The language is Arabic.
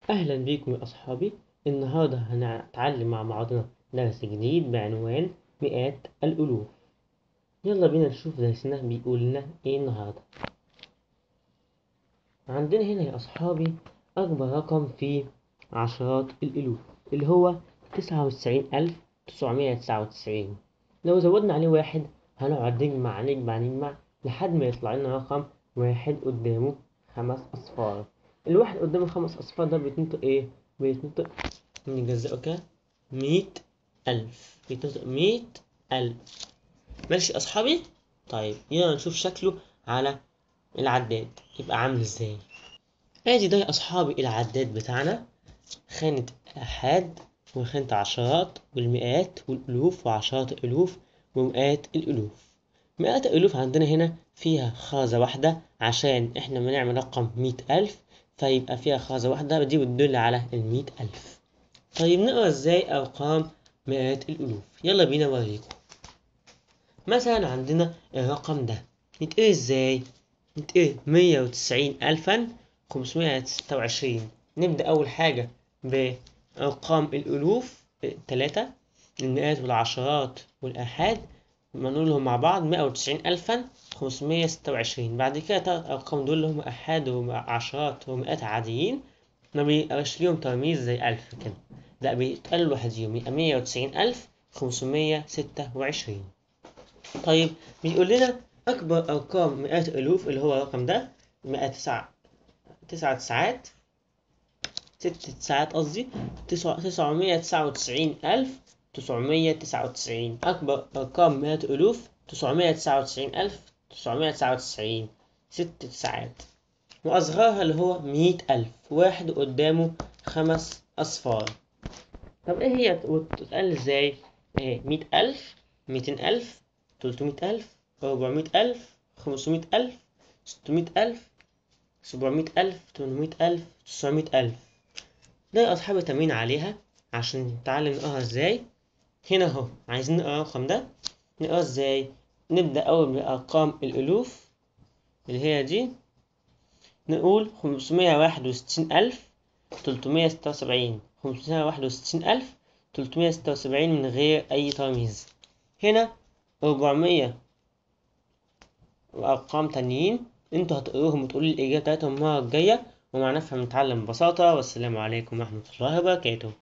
أهلا بيكم يا أصحابي. النهاردة هنتعلم مع بعضنا درس جديد بعنوان مئات الألوف. يلا بينا نشوف درسنا بيقول لنا إيه النهاردة. عندنا هنا يا أصحابي أكبر رقم في عشرات الألوف اللي هو 99999. لو زودنا عليه واحد هنقعد نجمع لحد ما يطلع لنا رقم واحد قدامه 5 أصفار. الواحد قدامه 5 أصفار ده بيتنطق إيه؟ بيتنطق نجزأه كده 100,000. بيتنطق 100,000. ماشي يا أصحابي؟ طيب يلا نشوف شكله على العداد يبقى عامل ازاي. ادي ده يا أصحابي العداد بتاعنا، خانة آحاد وخانة عشرات والمئات والألوف وعشرات الألوف ومئات الألوف. مئات الألوف عندنا هنا فيها خازة واحدة عشان احنا بنعمل رقم 100,000، فيبقى فيها خازة واحدة دي بتدل على 100,000. طيب نقرا ازاي أرقام مئات الألوف؟ يلا بينا أوريكم. مثلا عندنا الرقم ده نتقري ازاي؟ نتقري 190,526. نبدأ أول حاجة بأرقام الألوف 3، المئات والعشرات والآحاد نقولهم مع بعض 190,526. بعد كده 3 أرقام دول اللي هم آحاد وعشرات ومئات عاديين ما بيبقاش ليهم ترميز زي 1000 كده، لا بيتقالوا لوحديهم يبقى 190,526. طيب بيقول لنا أكبر أرقام مئات الألوف اللي هو الرقم ده 9 تسعات قصدي 999,999. أكبر أرقام مئات الألوف 999,999 6 تسعات. وأصغرها اللي هو 100,000، واحد قدامه 5 أصفار. طب إيه هي وتتقال إزاي؟ إيه 100,000 200,000 300,000 400,000 500,000 600,000 700,000 800,000 900,000. ده يا أصحابي تمرين عليها عشان نتعلم نقراها إزاي. هنا أهو عايزين نقرا الرقم ده، نقرا إزاي؟ نبدأ أول بأرقام الألوف اللي هي دي، نقول 561,376. 561,376 من غير أي ترميز. هنا 400 وأرقام تانيين انتوا هتقروهم وتقولوا الإجابة بتاعتهم المرة الجاية، ومع نفهم نتعلم ببساطة. والسلام عليكم ورحمة الله وبركاته.